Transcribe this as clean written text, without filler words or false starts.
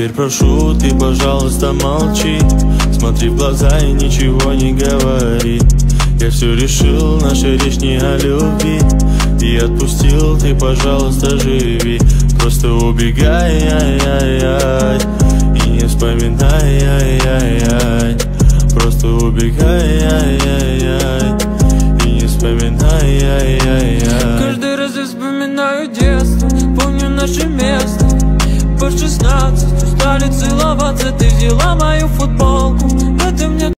Теперь прошу, ты, пожалуйста, молчи. Смотри в глаза и ничего не говори. Я все решил, наша речь не о любви. И отпустил, ты, пожалуйста, живи. Просто убегай, ай-яй-яй, и не вспоминай, ай-яй-яй. Просто убегай, ай-яй-яй, и не вспоминай, ай-яй-яй. Каждый раз я вспоминаю детство, помню наше место. По 16 стали целоваться, ты взяла мою футболку. Это мне